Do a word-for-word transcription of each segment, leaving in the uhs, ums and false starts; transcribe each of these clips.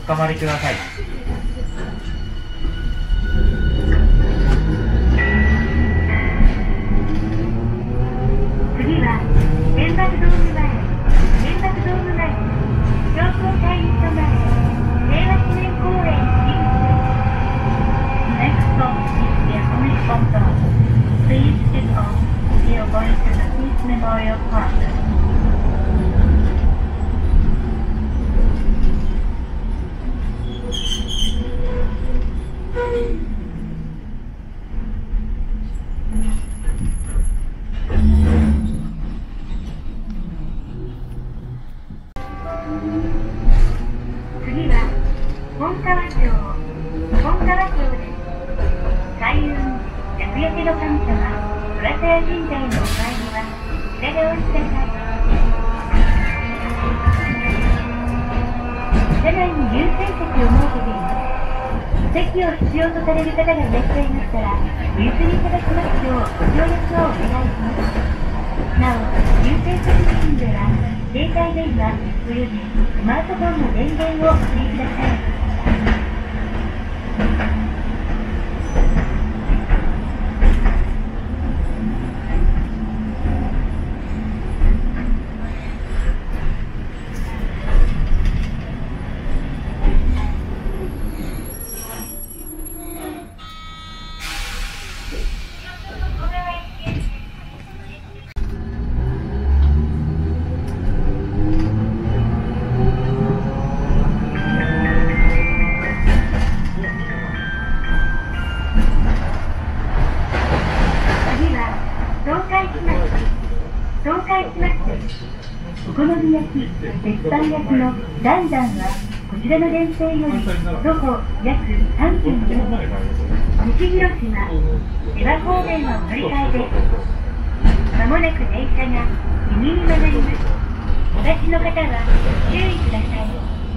かまりください。 次は原爆ドーム前、原爆ドーム前、商工会議所前、平和記念公園入り口です。Next stop is the Atomic Bomb Zone. Please get off. We are going to the Peace Memorial Park. 次は本川町、本川町です。開運、厄除けの神様、虎沢神社へのお参りはこちらでお待ちください。車内に優先席を設けています。席を必要とされる方がいらっしゃいましたら、お譲りいただきますようご協力をお願いします。なお、優先席付近では、携帯電話およびスマートフォンの電源をお切りください。お好み焼き、鉄板焼きのダンダンはこちらの電線より徒歩約さんぷんです。西広島、千葉方面はお乗り換えです。まもなく電車が右に曲がります。お立ちの方はご注意ください。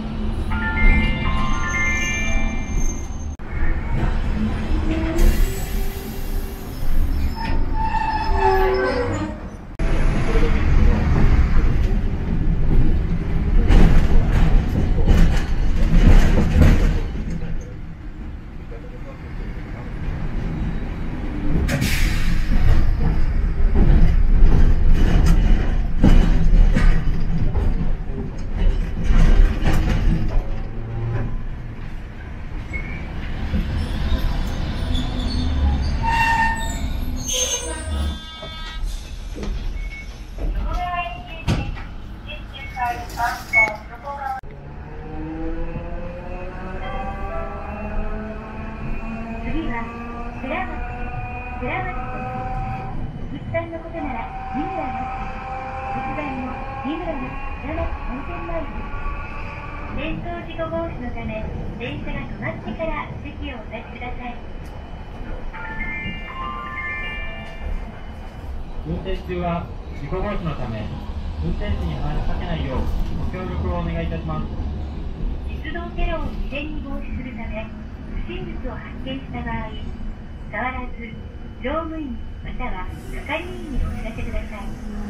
運転中は事故防止のため、運転手に話しかけないようご協力をお願いいたします。 鉄道テロを事前に防止するため、不審物を発見した場合、触らず乗務員または係員にお知らせください。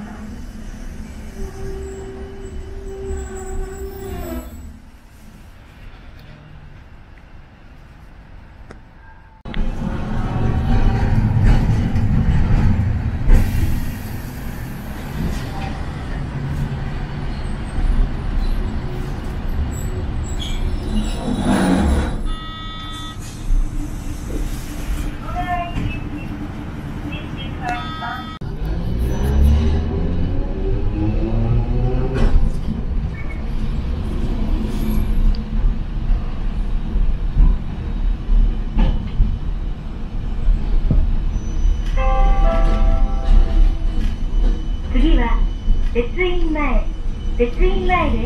次は別院前、別院前です。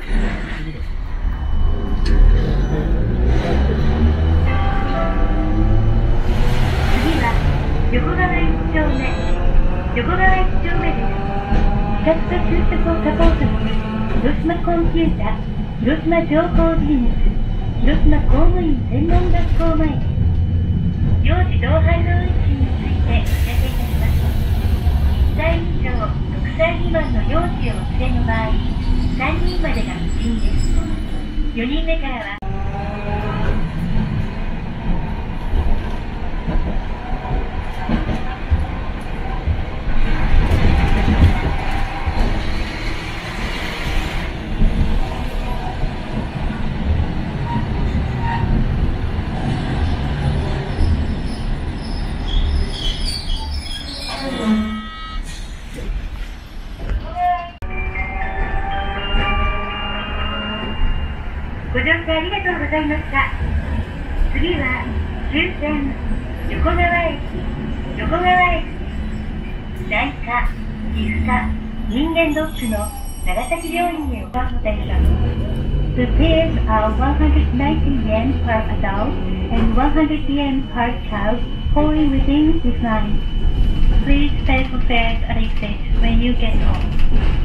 は横川いち丁目、横川いち丁目です。視察と就職をサポートする広島コンピュータ、広島情報ビジネス、広島公務員専門学校前です。幼児同伴の運賃についてお知らせいたします。いっさい以上、ろくさい未満の幼児をお連れの場合、さんにんまでが無人です。よにんめからはご乗車ありがとうございました。次は終点横川駅、横川駅です。内科、皮膚科、人間ドックの長崎病院へお越しでしょう。The fares are one hundred ninety yen per adult and one hundred yen per child, wholly within this line. Please pay for fares at exit when you get home.